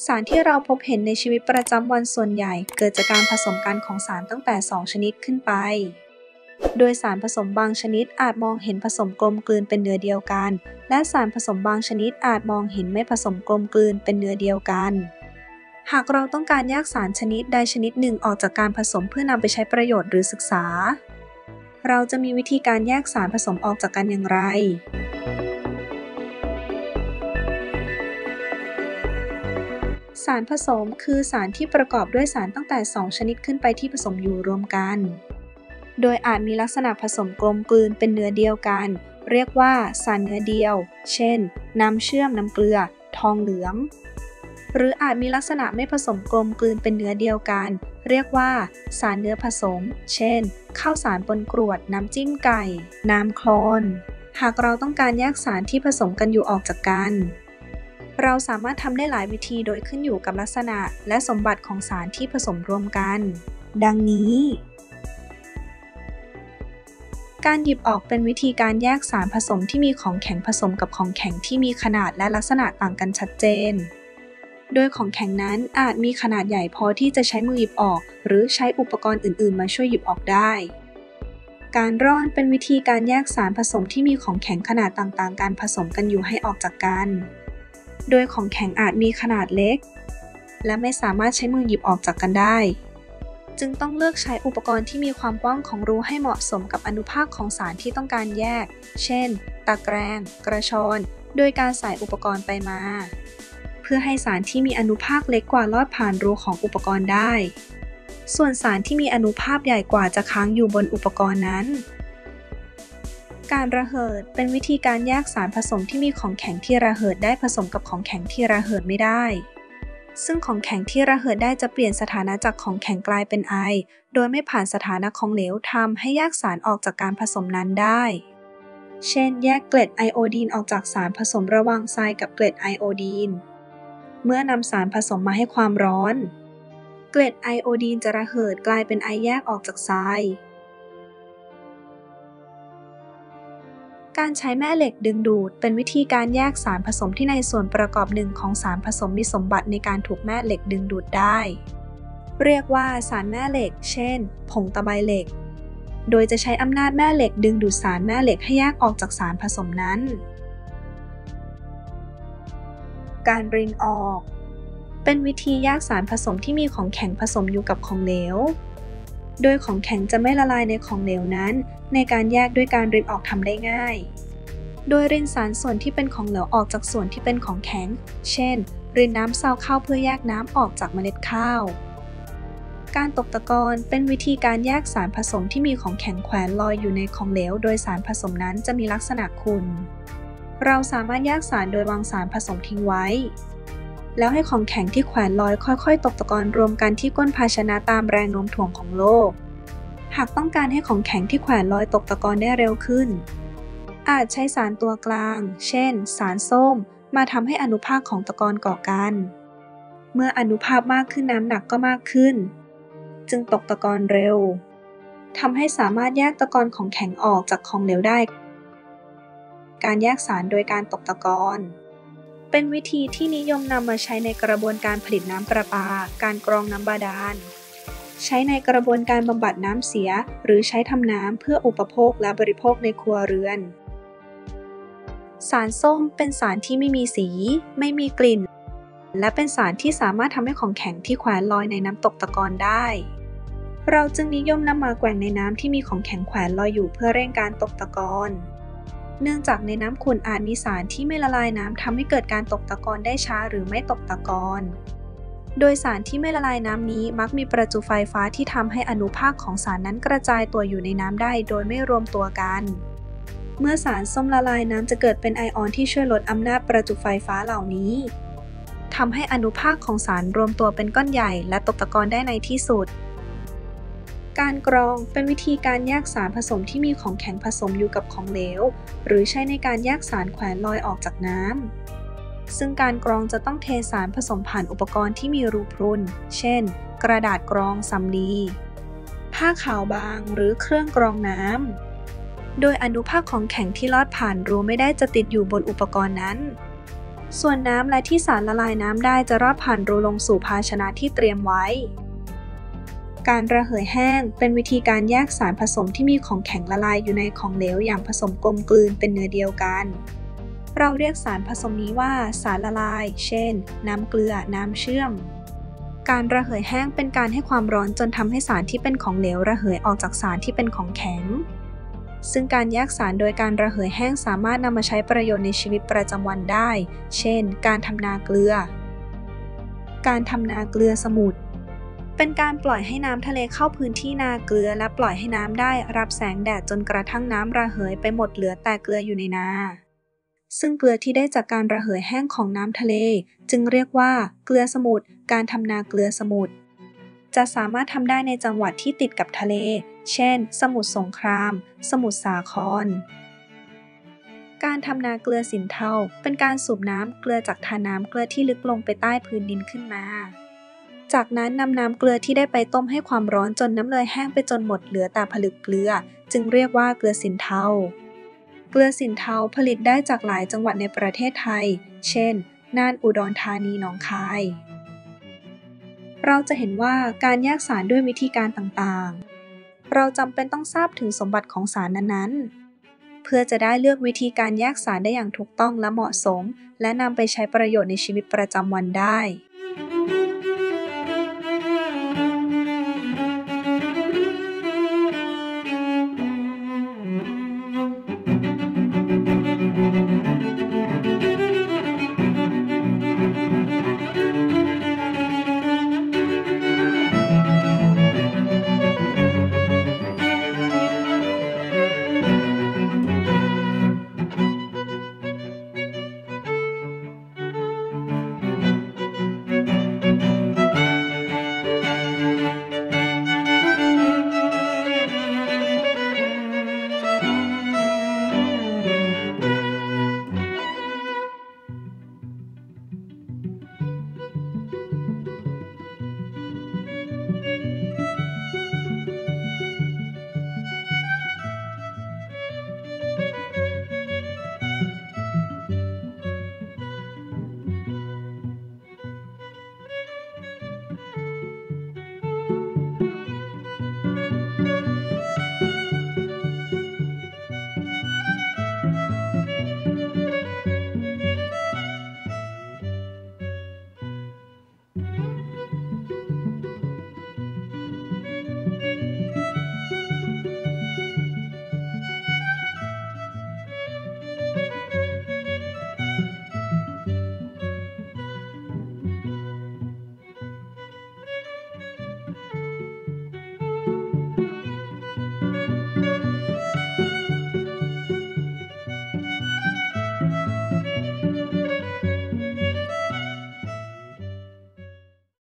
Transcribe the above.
สารที่เราพบเห็นในชีวิตประจำวันส่วนใหญ่เกิดจากการผสมกันของสารตั้งแต่2ชนิดขึ้นไปโดยสารผสมบางชนิดอาจมองเห็นผสมกลมกลืนเป็นเนื้อเดียวกันและสารผสมบางชนิดอาจมองเห็นไม่ผสมกลมกลืนเป็นเนื้อเดียวกันหากเราต้องการแยกสารชนิดใดชนิดหนึ่งออกจากการผสมเพื่อนำไปใช้ประโยชน์หรือศึกษาเราจะมีวิธีการแยกสารผสมออกจากกันอย่างไรสารผสมคือสารที่ประกอบด้วยสารตั้งแต่2ชนิดขึ้นไปที่ผสมอยู่รวมกันโดยอาจมีลักษณะผสมกลมกลืนเป็นเนื้อเดียวกันเรียกว่าสารเนื้อเดียวเช่นน้ำเชื่อมน้ำเกลือทองเหลืองหรืออาจมีลักษณะไม่ผสมกลมกลืนเป็นเนื้อเดียวกันเรียกว่าสารเนื้อผสมเช่นข้าวสารปนกรวดน้ำจิ้มไก่น้ำโคลนหากเราต้องการแยกสารที่ผสมกันอยู่ออกจากกันเราสามารถทำได้หลายวิธีโดยขึ้นอยู่กับลักษณะและสมบัติของสารที่ผสมรวมกันดังนี้การหยิบออกเป็นวิธีการแยกสารผสมที่มีของแข็งผสมกับของแข็งที่มีขนาดและลักษณะต่างกันชัดเจนโดยของแข็งนั้นอาจมีขนาดใหญ่พอที่จะใช้มือหยิบออกหรือใช้อุปกรณ์อื่นๆมาช่วยหยิบออกได้การร่อนเป็นวิธีการแยกสารผสมที่มีของแข็งขนาดต่างๆกันผสมกันอยู่ให้ออกจากกันโดยของแข็งอาจมีขนาดเล็กและไม่สามารถใช้มือหยิบออกจากกันได้จึงต้องเลือกใช้อุปกรณ์ที่มีความกว้างของรูให้เหมาะสมกับอนุภาคของสารที่ต้องการแยกเช่นตะแกรงกระชอนโดยการใส่อุปกรณ์ไปมาเพื่อให้สารที่มีอนุภาคเล็กกว่าลอดผ่านรูของอุปกรณ์ได้ส่วนสารที่มีอนุภาคใหญ่กว่าจะค้างอยู่บนอุปกรณ์นั้นการระเหิดเป็นวิธีการแยกสารผสมที่มีของแข็งที่ระเหิดได้ผสมกับของแข็งที่ระเหิดไม่ได้ซึ่งของแข็งที่ระเหิดได้จะเปลี่ยนสถานะจากของแข็งกลายเป็นไอโดยไม่ผ่านสถานะของเหลวทำให้แยกสารออกจากการผสมนั้นได้เช่นแยกเกล็ดไอโอดีนออกจากสารผสมระหว่างทรายกับเกล็ดไอโอดีนเมื่อนำสารผสมมาให้ความร้อนเกล็ดไอโอดีนจะระเหิดกลายเป็นไอแยกออกจากทรายการใช้แม่เหล็กดึงดูดเป็นวิธีการแยกสารผสมที่ในส่วนประกอบหนึ่งของสารผสมมีสมบัติในการถูกแม่เหล็กดึงดูดได้เรียกว่าสารแม่เหล็กเช่นผงตะไบเหล็กโดยจะใช้อำนาจแม่เหล็กดึงดูดสารแม่เหล็กให้แยกออกจากสารผสมนั้นการรินออกเป็นวิธีแยกสารผสมที่มีของแข็งผสมอยู่กับของเหลวโดยของแข็งจะไม่ละลายในของเหลวนั้นในการแยกด้วยการรินออกทำได้ง่ายโดยรินสารส่วนที่เป็นของเหลวออกจากส่วนที่เป็นของแข็งเช่นรินน้ำซาวข้าวเพื่อแยกน้ำออกจากเมล็ดข้าวการตกตะกอนเป็นวิธีการแยกสารผสมที่มีของแข็งแขวนลอยอยู่ในของเหลวโดยสารผสมนั้นจะมีลักษณะขุ่นเราสามารถแยกสารโดยวางสารผสมทิ้งไว้แล้วให้ของแข็งที่แขวนลอยค่อยๆตกตะกอนรวมกันที่ก้นภาชนะตามแรงโน้มถ่วงของโลกหากต้องการให้ของแข็งที่แขวนลอยตกตะกอนได้เร็วขึ้นอาจใช้สารตัวกลางเช่นสารส้มมาทำให้อนุภาคของตะกอนเกาะกันเมื่ออนุภาคมากขึ้นน้ำหนักก็มากขึ้นจึงตกตะกอนเร็วทำให้สามารถแยกตะกอนของแข็งออกจากของเหลวได้การแยกสารโดยการตกตะกอนเป็นวิธีที่นิยมนำมาใช้ในกระบวนการผลิตน้ำประปาการกรองน้ำบาดาลใช้ในกระบวนการบำบัดน้ำเสียหรือใช้ทำน้ำเพื่ออุปโภคและบริโภคในครัวเรือนสารส้มเป็นสารที่ไม่มีสีไม่มีกลิ่นและเป็นสารที่สามารถทำให้ของแข็งที่แขวนลอยในน้ำตกตะกอนได้เราจึงนิยมนำมาแกว่งในน้ำที่มีของแข็งแขวนลอยอยู่เพื่อเร่งการตกตะกอนเนื่องจากในน้ำขุ่นอาจมีสารที่ไม่ละลายน้ำทำให้เกิดการตกตะกอนได้ช้าหรือไม่ตกตะกอนโดยสารที่ไม่ละลายน้ำนี้มักมีประจุไฟฟ้าที่ทำให้อนุภาคของสารนั้นกระจายตัวอยู่ในน้ำได้โดยไม่รวมตัวกันเมื่อสารส้มละลายน้ำจะเกิดเป็นไอออนที่ช่วยลดอำนาจประจุไฟฟ้าเหล่านี้ทำให้อนุภาคของสารรวมตัวเป็นก้อนใหญ่และตกตะกอนได้ในที่สุดการกรองเป็นวิธีการแยกสารผสมที่มีของแข็งผสมอยู่กับของเหลวหรือใช้ในการแยกสารแขวนลอยออกจากน้ำซึ่งการกรองจะต้องเทสารผสมผ่านอุปกรณ์ที่มีรูพรุนเช่นกระดาษกรองสำลีผ้าขาวบางหรือเครื่องกรองน้ำโดยอนุภาคของแข็งที่ลอดผ่านรูไม่ได้จะติดอยู่บนอุปกรณ์นั้นส่วนน้ำและที่สารละลายน้ำได้จะรอดผ่านรูลงสู่ภาชนะที่เตรียมไว้ การระเหยแห้งเป็นวิธีการแยกสารผสมที่มีของแข็งละลายอยู่ในของเหลวอย่างผสมกลมกลืนเป็นเนื้อเดียวกัน เราเรียกสารผสมนี้ว่าสารละลาย เช่น น้ำเกลือ น้ำเชื่อม การระเหยแห้งเป็นการให้ความร้อนจนทำให้สารที่เป็นของเหลวระเหยออกจากสารที่เป็นของแข็ง ซึ่งการแยกสารโดยการระเหยแห้งสามารถนำมาใช้ประโยชน์ในชีวิตประจำวันได้ เช่น การทำนาเกลือ การทำนาเกลือสมุทรเป็นการปล่อยให้น้ำทะเลเข้าพื้นที่นาเกลือและปล่อยให้น้ำได้รับแสงแดดจนกระทั่งน้ำระเหยไปหมดเหลือแต่เกลืออยู่ในนา ซึ่งเกลือที่ได้จากการระเหยแห้งของน้ำทะเลจึงเรียกว่าเกลือสมุทร การทำนาเกลือสมุทรจะสามารถทำได้ในจังหวัดที่ติดกับทะเล เช่น สมุทรสงคราม สมุทรสาคร การทำนาเกลือสินเทาเป็นการสูบน้ำเกลือจากทาน้ำเกลือที่ลึกลงไปใต้พื้นดินขึ้นมา จากนั้นนำน้ำเกลือที่ได้ไปต้มให้ความร้อนจนน้ำเลยแห้งไปจนหมดเหลือแต่ผลึกเกลือจึงเรียกว่าเกลือสินเทา เกลือสินเทาผลิตได้จากหลายจังหวัดในประเทศไทย เช่น น่าน อุดรธานี หนองคาย เราจะเห็นว่าการแยกสารด้วยวิธีการต่างๆ เราจำเป็นต้องทราบถึงสมบัติของสารนั้นๆ เพื่อจะได้เลือกวิธีการแยกสารได้อย่างถูกต้องและเหมาะสม และนำไปใช้ประโยชน์ในชีวิตประจำวันได้